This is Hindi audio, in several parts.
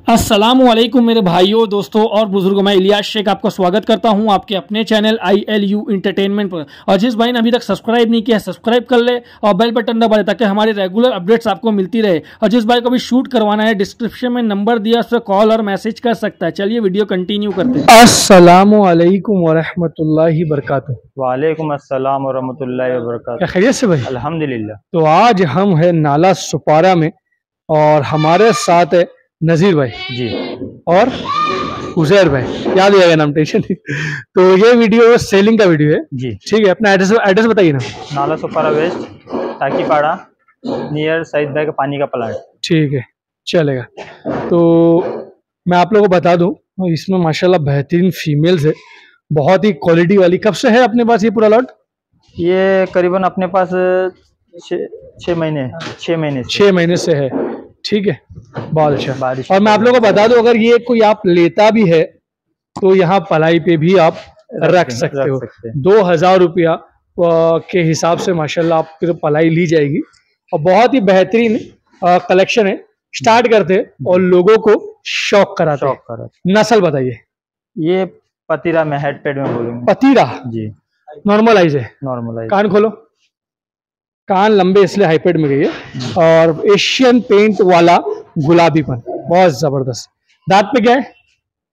अस्सलामुअलैकुम मेरे भाइयों दोस्तों और बुजुर्गों, मैं इलियास शेख आपका स्वागत करता हूं आपके अपने चैनल ILU इंटरटेनमेंट पर। और जिस भाई ने अभी तक सब्सक्राइब नहीं किया सब्सक्राइब कर ले और बेल बटन दबा दे ताकि हमारी रेगुलर अपडेट्स आपको मिलती रहे। और जिस भाई को भी शूट करवाना है डिस्क्रिप्शन में नंबर दिया, उस पर कॉल और मैसेज कर सकता है। चलिए वीडियो कंटिन्यू करते हैं। अस्सलामुअलैकुम वरहमतुल्लाहि वबरकातुहू। वालेकुम अस्सलाम वरहमतुल्लाहि वबरकातुहू। क्या खैरियत से भाई? अल्हम्दुलिल्लाह। तो आज हम है नाला सुपारा में और हमारे साथ है नजीर भाई जी और उजैर भाई, याद रहेगा नाम, टेंशन नहीं। तो ये वीडियो सेलिंग का वीडियो है जी। ठीक है, अपना एड्रेस बताइए ना। Nalasopara west, Takipada, near Saeed भाई का पानी का प्लांट। ठीक है, चलेगा। तो मैं आप लोगों को बता दूं, इसमें माशाल्लाह बेहतरीन फीमेल्स है, बहुत ही क्वालिटी वाली। कब से है अपने पास ये पूरा लॉट? ये करीबन अपने पास 6 महीने से है। ठीक है, बहुत अच्छा। बारिश और मैं आप लोगों को बता दूं, अगर ये कोई आप लेता भी है तो यहाँ पलाई पे भी आप रख सकते हो। 2000 रुपया के हिसाब से माशाल्लाह आप फिर पलाई ली जाएगी। और बहुत ही बेहतरीन कलेक्शन है। स्टार्ट करते हैं और लोगों को शौक कराते हैं। नस्ल बताइए। ये पतीरा में, हेड पेड में बोलेंगे। पतीरा जी, नॉर्मलाइज है। नॉर्मलाइज। कान खोलो, कान लंबे इसलिए हाईपेड में गई है। और एशियन पेंट वाला गुलाबीपन बहुत जबरदस्त। दांत पे क्या है?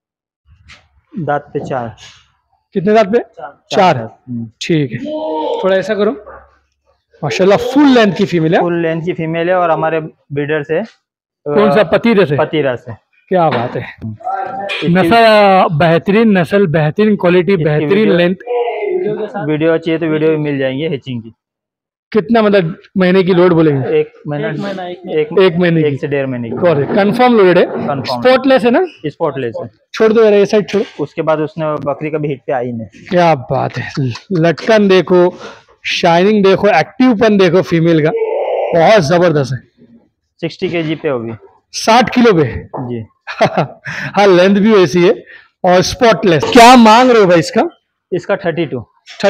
दांत पे 4। कितने दांत पे? 4 है। ठीक है, थोड़ा ऐसा करो। माशाल्लाह फुल लेंथ की फीमेल है। फुल लेंथ की फीमेल है और हमारे ब्रीडर से। कौन सा? पतीरे से। पतीरा से। क्या बात है। नस्ल बेहतरीन, नस्ल बेहतरीन, क्वालिटी बेहतरीन, लेंथ। वीडियो चाहिए तो वीडियो भी मिल जाएंगे हैचिंग की। कितना मतलब महीने की लोड बोलेंगे? एक महीने एक महीने की, 1 से 1.5 महीने की। कंफर्म लोडेड है, स्पॉटलेस है ना? स्पॉटलेस है। छोड़ दो यार, ये साइड छोड़ो। उसके बाद उसने बकरी का भी हिट पे आई नहीं। क्या बात है। लटकन देखो, शाइनिंग देखो, एक्टिवपन देखो फीमेल का, बहुत जबरदस्त है। 60 kg पे होगी। 60 किलो पे जी। हाँ, लेंथ भी वैसी है और स्पॉटलेस। क्या मांग रहे हो भाई इसका? इसका 32,000।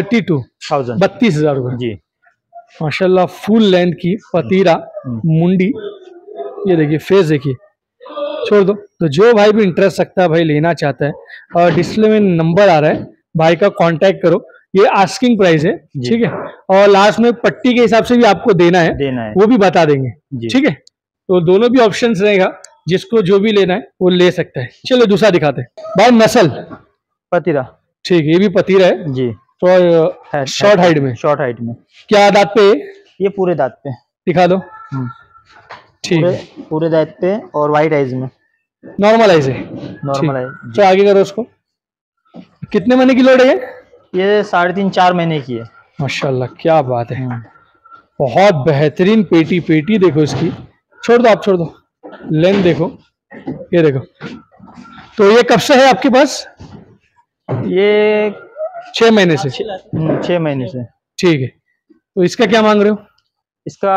32,000 रुपए जी। माशाल्लाह फुल लेंथ की पतीरा मुंडी। ये देखिए, फेस देखिए। छोड़ दो। तो जो भाई भी इंटरेस्ट रखता है, भाई लेना चाहता है, और डिस्प्ले में नंबर आ रहा है, भाई का कांटेक्ट करो। ये आस्किंग प्राइस है, ठीक है। और लास्ट में पट्टी के हिसाब से भी आपको देना है, वो भी बता देंगे, ठीक है। तो दोनों भी ऑप्शन रहेगा, जिसको जो भी लेना है वो ले सकता है। चलो दूसरा दिखाते हैं भाई। नस्ल पतीरा। ठीक है, ये भी पतीरा है जी। तो शॉर्ट हाइट में। क्या दांत पे? ये पूरे दांत पे। दिखा दो। ठीक है, पूरे दांत पे और वाइट आइज में। नॉर्मल आइज है। Normal eyes. तो आगे करो उसको। कितने महीने की लोड है ये 3.5-4 महीने की है। माशाल्लाह, क्या बात है। बहुत बेहतरीन पेटी देखो इसकी। छोड़ दो, आप छोड़ दो। लेंथ देखो, ये देखो। तो ये कब से है आपके पास? ये 6 महीने से। 6 महीने से। ठीक है। तो इसका क्या मांग रहे हो? इसका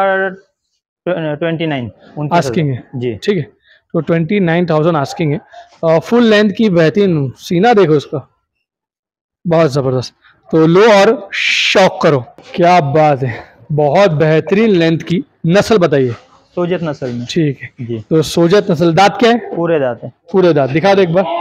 29 आस्किंग है जी। ठीक है, तो 29,000 आस्किंग है। और फुल लेंथ की बेहतरीन, सीना देखो इसका, बहुत जबरदस्त। तो लो और शौक करो। क्या बात है, बहुत बेहतरीन लेंथ की। नस्ल बताइए। सोजत नस्ल में। ठीक है जी। तो सोजत नस्ल। दांत क्या है? पूरे दांत है। पूरे दांत दिखा दो एक बार।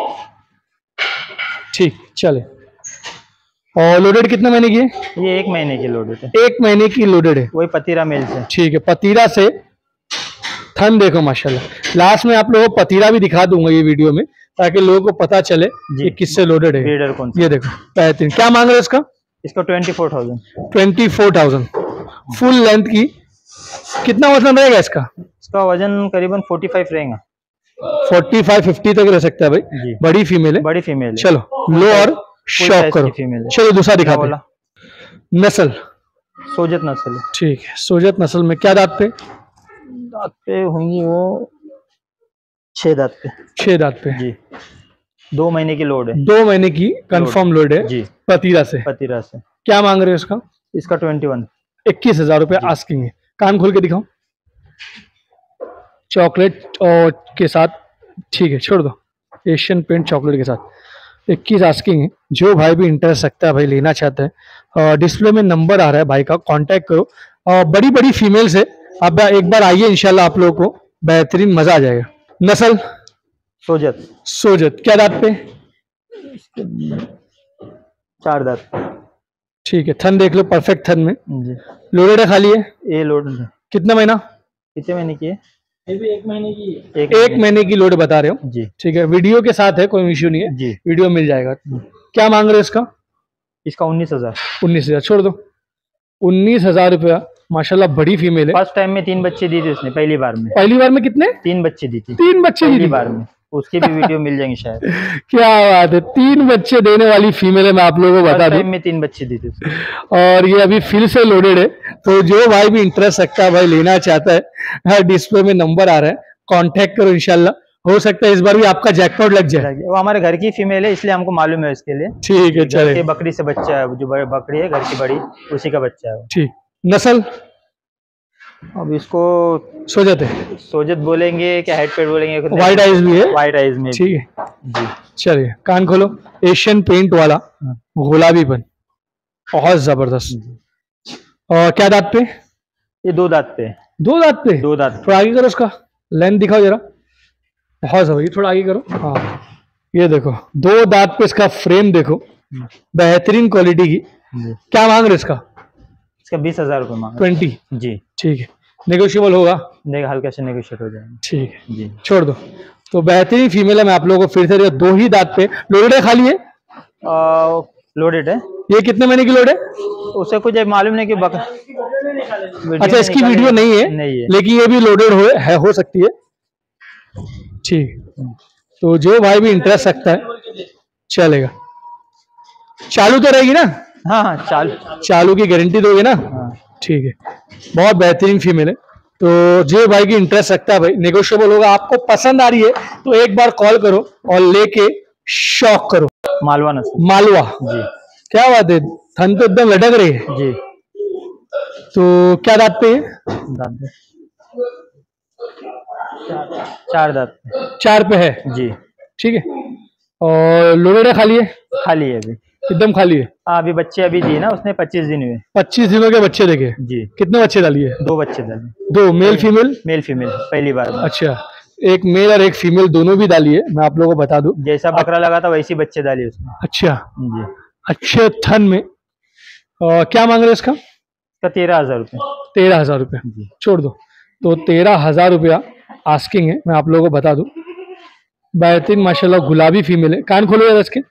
ठीक, चले। और लोडेड कितने महीने की है? ये 1 महीने की लोडेड है। 1 महीने की लोडेड है। वही पतीरा मेल से। ठीक है, पतीरा से। थन देखो माशाल्लाह। लास्ट में आप लोगों को पतीरा भी दिखा दूंगा ये वीडियो में, ताकि लोगों को पता चले कि किससे लोडेड है। ब्रीडर कौन सा? ये देखो बेहतरीन। क्या मांग रहे हो इसका? इसका 24,000। 24,000 फुल लेंथ की। कितना वजन रहेगा इसका? इसका वजन करीबन 45 रहेगा। 45-50 तक रह सकता है भाई। बड़ी फीमेल है। बड़ी फीमेल है। चलो लो और शौक करो। चलो दूसरा दिखाते हैं। नस्ल सोजत नस्ल। ठीक है, सोजत नस्ल में। क्या दांत पे? दांत पे होंगी वो 6 दांत पे। 6 दांत पे जी। 2 महीने की लोड है। 2 महीने की कंफर्म लोड है जी। पतीरा से। क्या मांग रहे हो इसका? इसका 21,000 रुपये आस्किंग है। कान खोल के दिखाओ। चॉकलेट और के साथ, ठीक है, छोड़ दो। एशियन पेंट चॉकलेट के साथ 21 आस्किंग है। जो भाई भी इंटरेस्ट रखता है, भाई लेना चाहता है, डिस्प्ले में नंबर आ रहा है, भाई का कांटेक्ट करो। बड़ी बड़ी फीमेल्स है। अब एक बार आइए, इंशाल्लाह आप लोगों को बेहतरीन मजा आ जाएगा। नस्ल सोजत। सोजत। क्या दांत पे? 4 दांत। ठीक है, थन देख लो, परफेक्ट थन में। जी। लोडेड है, खाली है? ये लोड कितना महीना? कितने महीने की है? ये भी 1 महीने की है। एक 1 महीने की लोड बता रहे हो? जी। ठीक है, वीडियो के साथ है, कोई इश्यू नहीं है। जी। वीडियो मिल जाएगा। क्या मांग रहे हो इसका? इसका 19,000। 19,000 छोड़ दो। 19,000 रुपया। माशाल्लाह बड़ी फीमेल है। फर्स्ट टाइम में 3 बच्चे दी थी उसने, पहली बार में। पहली बार में कितने? 3 बच्चे दी थी 3 बच्चे दी पहली थी? बार में। उसकी भी वीडियो मिल जाएंगी शायद। क्या बात है, 3 बच्चे देने वाली फीमेल है, मैं आप लोगों को बता फर्स्ट दूं। टाइम में 3 बच्चे दी थी उसने। और ये अभी फिर से लोडेड है। तो जो भाई भी इंटरेस्ट रखता है, भाई लेना चाहता है, डिस्प्ले में नंबर आ रहा है, कांटेक्ट करो। इंशाल्लाह हो सकता है इस बार भी आपका जैकपॉट लग जाए। वो हमारे घर की फीमेल है, इसलिए हमको मालूम है इसके लिए। ठीक है, घर चले। के बकरी से बच्चा है, जो बकरी है घर की बड़ी, उसी का बच्चा है वो। ठीक। नस्ल? अब इसको सोजत है। सोजत बोलेंगे क्या हेड पेड बोलेंगे? वाइट आइज भी है? वाइट आइज में। ठीक है, जी। चलिए कान खोलो। एशियन पेंट वाला गुलाबीपन, बहुत जबरदस्त। और क्या दांत पे? ये 2 दांत पे। 2 दांत पे? 2 दांत। थोड़ा आगे करो, उसका लेंथ दिखाओ जरा। बहुत जबरदस्त, थोड़ा आगे करो। हाँ, ये देखो 2 दांत पे इसका फ्रेम देखो, बेहतरीन क्वालिटी की। क्या मांग रहे इसका? इसका 20,000 रुपये मांग 20? जी। ठीक है, नेगोशिएबल होगा? देगा, हल्का से नेगोशिएट हो जाएगा। ठीक है जी। छोड़ दो। तो बेहतरीन फीमेल है, मैं आप लोगों को फिर से 2 ही दांत पे। लोडेड है, खाली है? लोडेड है। ये कितने महीने की लोड है? उसे कुछ मालूम नहीं कि अच्छा, इसकी वीडियो नहीं है, लेकिन ये भी लोडेड हो सकती है। ठीक, तो जो भाई भी इंटरेस्ट रखता है चलेगा। चालू तो रहेगी ना? हाँ हाँ, चालू की गारंटी दोगे ना? हाँ। ठीक है, बहुत बेहतरीन फीमेल है। तो जो भाई की इंटरेस्ट रखता है, भाई नेगोशिएबल होगा। आपको पसंद आ रही है तो एक बार कॉल करो और लेके शॉक करो। मालवा नस्ल। मालवा? जी। क्या बात है, थन तो एकदम लटक रही है। जी। तो क्या दांत पे है? दांत 4 दांत। 4 पे है? जी। ठीक है, और लोडेड है, खाली है? खाली है, अभी एकदम खाली है। हाँ, अभी बच्चे अभी दिए ना उसने, 25 दिन हुए। 25 दिनों के बच्चे देखे? जी। कितने बच्चे डालिए? 2 बच्चे डाले। 2 मेल फीमेल? मेल फीमेल पहली बार में। अच्छा, एक मेल और एक फीमेल दोनों भी डाली है, मैं आप लोगों को बता दूं। जैसा बकरा लगा था वैसी बच्चे डाली उसने। अच्छा जी। अच्छे थन में। क्या मांग रहे हैं इसका? इसका 13,000 रुपये। 13,000 रुपये छोड़ दो। तो 13,000 रुपया आस्किंग है, मैं आप लोगों को बता दूं। बेहतरीन माशाल्लाह गुलाबी फीमेल है। कान खोलो यार इसके।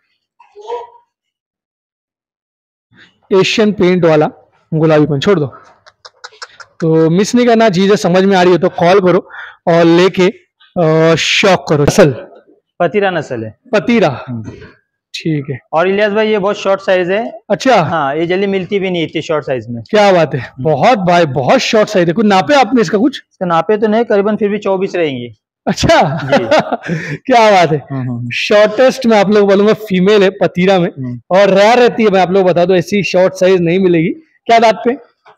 एशियन पेंट वाला गुलाबीपन, छोड़ दो। तो मिस नहीं करना, चीजें समझ में आ रही है तो कॉल करो और लेके शॉक करो। नस्ल? पतीरा नस्ल है। पतीरा? ठीक है। और इलियास भाई ये बहुत शॉर्ट साइज है। अच्छा। हाँ, ये जल्दी मिलती भी नहीं इतनी शॉर्ट साइज में। क्या बात है, बहुत भाई बहुत शॉर्ट साइज है। कुछ नापे आपने इसका? कुछ इसका नापे तो नहीं, करीबन फिर भी 24 रहेंगी। अच्छा क्या बात है। शॉर्टेस्ट मैं आप लोग बोलूंगा फीमेल है पतीरा में, और रेयर रहती है, मैं आप लोग बता दूं, ऐसी शॉर्ट साइज नहीं मिलेगी। क्या दांत पे?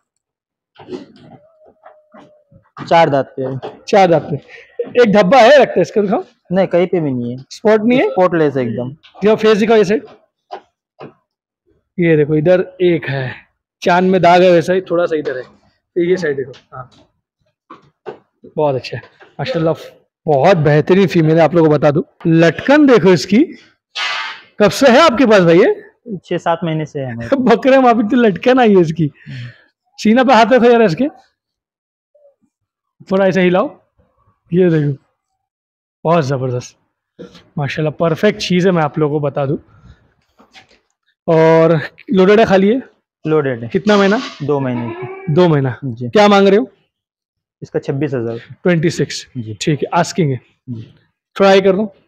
4 दांत पे। 4 दांत पे। एक धब्बा है लगता है इसका, दिखाओ। नहीं, कहीं पे भी नहीं है। स्पॉट नहीं है? स्पॉटलेस एकदम। जो फेस दिखाओ, ये साइड। ये देखो, इधर एक है, चांद में दाग है वैसा ही, थोड़ा सा इधर है। तो ये साइड देखो। हाँ, बहुत अच्छा है माशाल्लाह, बहुत बेहतरीन फीमेल है। आप लोगों को बता दूं, लटकन देखो इसकी। कब से है आपके पास भाई? ये 6-7 महीने से है। बकरे में अभी तो लटकन आई है इसकी। सीना पे हाथ रखो यार इसके, थोड़ा ऐसा हिलाओ। ये देखो, बहुत जबरदस्त माशाल्लाह, परफेक्ट चीज है, मैं आप लोगों को बता दूं। और लोडेड है, खाली है? लोडेड है। कितना महीना? 2 महीने की। 2 महीना। जी। क्या मांग रहे हो? इसका 26,000। 26? जी। ठीक है, आस्किंग है। ट्राई कर दो।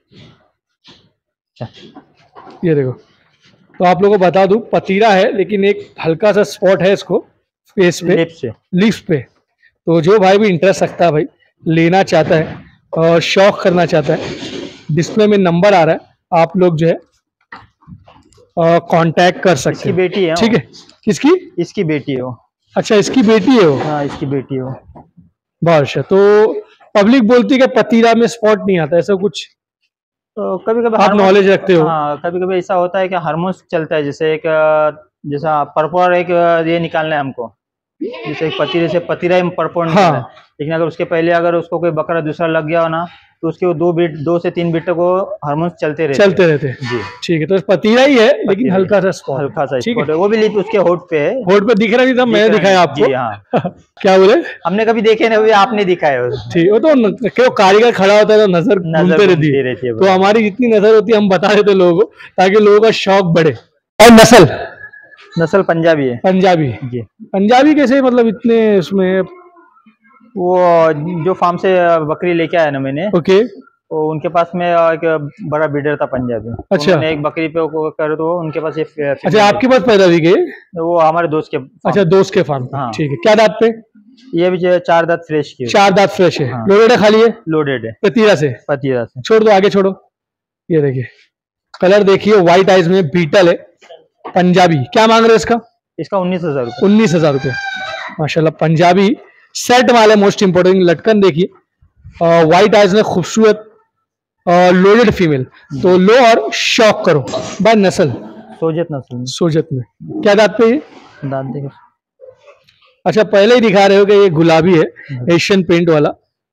ये देखो, तो आप लोगों को बता दूं, पतीरा है लेकिन एक हल्का सा स्पॉट है इसको फेस पे, लिप्स पे। तो जो भाई भी इंटरेस्ट रखता है, भाई लेना चाहता है और शौक करना चाहता है, डिस्प्ले में नंबर आ रहा है, आप लोग जो है कांटेक्ट कर सकते हैं। इसकी बेटी है। ठीक है। किसकी? इसकी बेटी है वो। अच्छा, इसकी बेटी है वो? हाँ, इसकी बेटी है वो। बहुत अच्छा। तो पब्लिक बोलती है कि पतीरा में स्पॉट नहीं आता, ऐसा कुछ? तो कभी कभी आप नॉलेज रखते हो? हाँ, कभी कभी ऐसा होता है कि हार्मोन्स चलता है, जैसे एक जैसा पर्पल एक ये निकालना है हमको, जैसे एक पतीरे से पतीरा ही परफॉर्म हाँ। है, लेकिन अगर उसके पहले अगर उसको कोई बकरा दूसरा लग गया हो ना, तो उसके वो 2 से 3 बीट तक वो हार्मोन्स चलते रहते हैं। जी ठीक है, तो पतीरा ही है लेकिन पतीरा ही हल्का सा स्पॉट। हल्का सा ठीक स्पॉट है, है, वो भी लिप उसके होठ पे है। होठ पे दिख रहा नहीं था, मैंने दिखाया आपको। जी हाँ। क्या बोले? हमने कभी देखे नहीं, आपने दिखाया है। ठीक, वो तो क्यों कारीगर खड़ा होता है तो नजर घूमते रहती है, रहती है तो हमारी जितनी नजर होती है हम बता देते लोगों को, ताकि लोगों का शौक बढ़े। और नस्ल पंजाबी है। पंजाबी। जी। पंजाबी कैसे, मतलब इतने उसमें? वो जो फार्म से बकरी लेके आया ना मैंने, ओके। वो उनके पास में एक बड़ा ब्रीडर था पंजाबी। अच्छा। उन्होंने एक बकरी पे वो कर तो उनके पास ये अच्छा, आपके पास पैदा हुई गई? वो हमारे दोस्त के farm। अच्छा, दोस्त के फार्म। हाँ। ठीक है, क्या दांत पे? ये भी जो है 4 दांत फ्रेश की है। 4 दांत फ्रेश है। हाँ। लोडेड है, खाली है? लोडेड है पतीरा से। पतीरा से। छोड़ दो, आगे छोड़ो। ये देखिए कलर देखिए, व्हाइट आइज में बीटल है, पंजाबी। क्या मांग रहे हैं इसका? इसका 19,000 रुपये। 19,000 रुपये। माशाल्लाह, पंजाबी सेट वाले, मोस्ट इंपोर्टेंट। लटकन देखिए, व्हाइट आइज में खूबसूरत, लोडेड फीमेल। तो लो और शॉक करो बाय नस्ल। सोजत नस्ल में। सोजत में। क्या दांत पे ये? दांत देखो। अच्छा, पहले ही दिखा रहे हो कि ये गुलाबी है, एशियन पेंट वाला।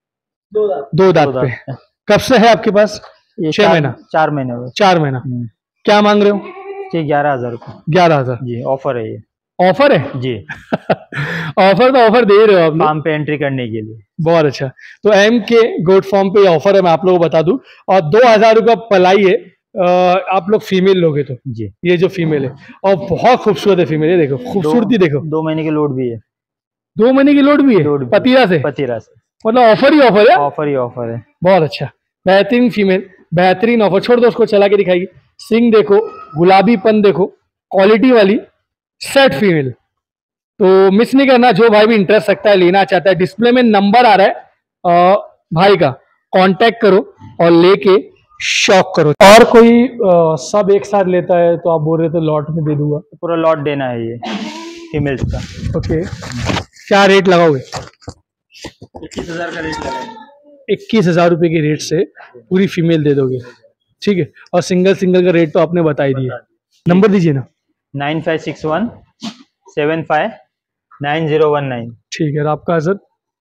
दो दांत पे। कब से है आपके पास? ये 6 महीना। 4 महीने हुए। 4 महीना। क्या मांग रहे हो? ये 11,000 रुपये। 11,000। जी, ऑफर है ये। ऑफर है? जी। ऑफर तो ऑफर दे रहे हो आप लोग। फार्म पे एंट्री करने के लिए। बहुत अच्छा। तो एम के गोट फॉर्म पे ऑफर है, मैं आप लोगों को बता दूं। और 2,000 रुपया पलाई है, आप लोग फीमेल लोगे तो। जी। ये जो फीमेल है, और बहुत खूबसूरत है फीमेल, ये देखो खूबसूरती देखो। 2 महीने की लोड भी है। 2 महीने की लोड भी है, लोड भी पतीरा से। पतीरा से। मतलब ऑफर ही ऑफर है। ऑफर ही ऑफर है। बहुत अच्छा, बेहतरीन फीमेल, बेहतरीन ऑफर। छोड़ दो, उसको चला के दिखाएगी। सिंग देखो, गुलाबीपन देखो, क्वालिटी वाली सेट फीमेल। तो मिस नहीं करना, जो भाई भी इंटरेस्ट रखता है, लेना चाहता है, डिस्प्ले में नंबर आ रहा है भाई का, कांटेक्ट करो और लेके शॉक करो। और कोई सब एक साथ लेता है तो आप बोल रहे थे लॉट में दे दूंगा? पूरा लॉट देना है ये फीमेल्स का। ओके, क्या रेट लगाओगे? 21,000 का रेट लगाएंगे। 21,000 रुपये के रेट से पूरी फीमेल दे दोगे? ठीक है, और सिंगल का रेट तो आपने बता ही दिया। नंबर दीजिए ना। 9561 75 9019। ठीक है, और आपका सर?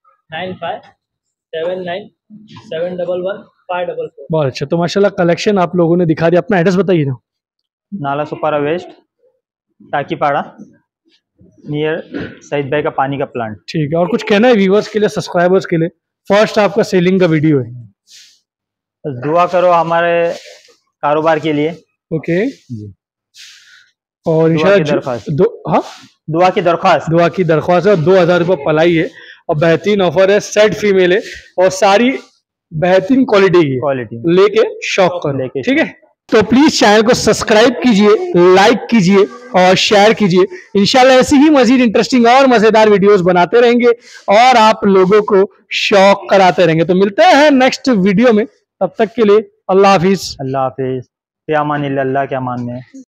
9579711544। बहुत अच्छा। तो माशाल्लाह कलेक्शन आप लोगों ने दिखा दिया। अपना एड्रेस बताइए ना। Nalasopara west, Takipada, near Saeed भाई का पानी का प्लांट। ठीक है, और कुछ कहना है व्यूवर्स के लिए, सब्सक्राइबर्स के लिए? फर्स्ट आपका सेलिंग का वीडियो है। बस दुआ करो हमारे कारोबार के लिए। ओके। जी। और दुआ की दरख्वास्त। हाँ, दुआ की दरख्वास्त। दुआ की दरख्वास्त है। 2,000 रुपये पलाई है, और बेहतरीन ऑफर है, सेट फीमेल है, और सारी बेहतरीन क्वालिटी की क्वालिटी लेके शॉक करो। लेके ठीक है, तो प्लीज चैनल को सब्सक्राइब कीजिए, लाइक कीजिए और शेयर कीजिए। इंशाल्लाह ऐसी ही मजीद इंटरेस्टिंग और मजेदार वीडियोस बनाते रहेंगे और आप लोगों को शौक कराते रहेंगे। तो मिलते हैं नेक्स्ट वीडियो में, तब तक के लिए अल्लाह हाफिज। अल्लाह हाफिज। क्या मान अल्लाह, क्या मान में।